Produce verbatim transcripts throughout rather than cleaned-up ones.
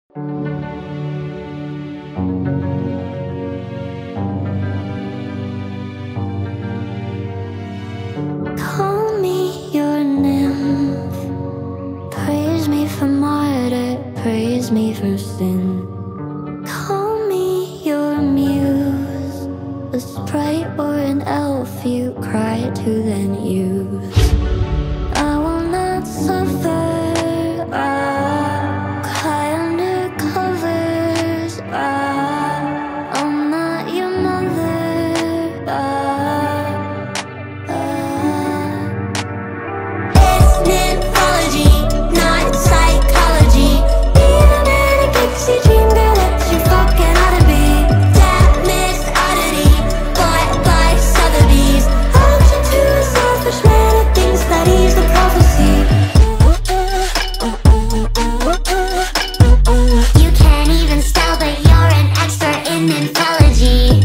Call me your nymph, praise me for martyr, praise me for sin. Call me your muse, a sprite or an elf you cry to then use. I will not suffer, ah, cry under covers, ah, I'm not your mother, ah, ah. It's nymphology, not psychology. Be the manic pixie dream girl that you fucking ought to be. That miss oddity, bought by Sotheby's. Auction to a selfish man who thinks that he's the prophecy. You can't even spell, but you're an expert in nymphology.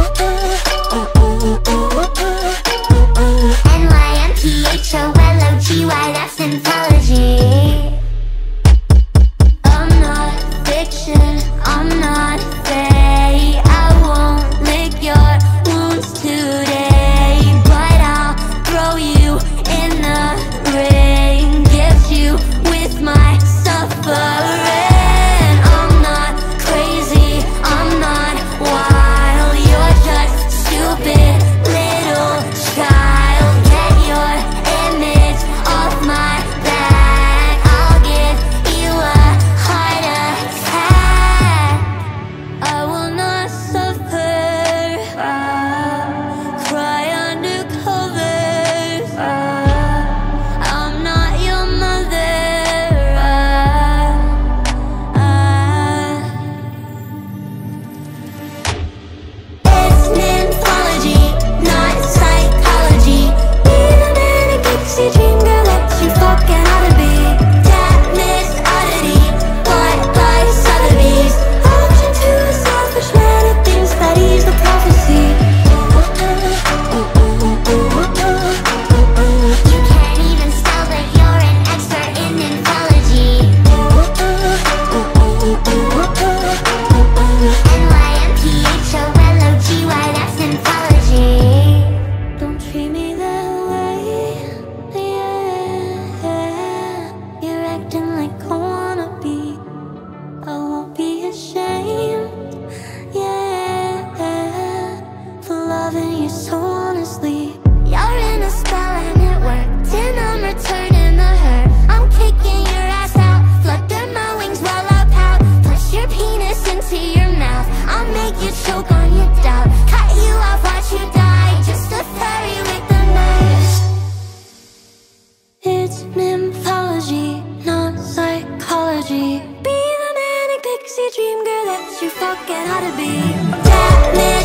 N Y M P H O L O G Y, that's nymphology. I'm not fiction, I'm not fey. I won't lick your wounds today, but I'll throw you in the ring, gift you with my suffering. I'm not crazy, I'm not wild, you're just stupid little child. Get your image off my back, I'll give you a heart attack. I will not suffer, ah, cry under covers, ah, I'm not your mother, ah, ah. It's nymphology, not psychology. Be the manic pixie dream girl that you fucking ought to be. That miss oddity, bought by Sotheby's. Auction to a selfish man who thinks that he's the prophecy. You can't even spell, but you're an expert in nymphology. N Y M P H O L O G Y, that's nymphology. Don't treat me that way, yeah. You're acting like I wanna be. I won't be ashamed, yeah, for loving you so honestly. You're in a spell and it worked, and I'm returning the hurt. I'm kicking your ass out, flutter my wings while I pout. Push your penis into your mouth, I'll make you choke on your doubt. Cut you off, watch you die, just a fairy with the nerves. It's nymphology, not psychology. Be the manic pixie dream girl that you fucking ought to be. That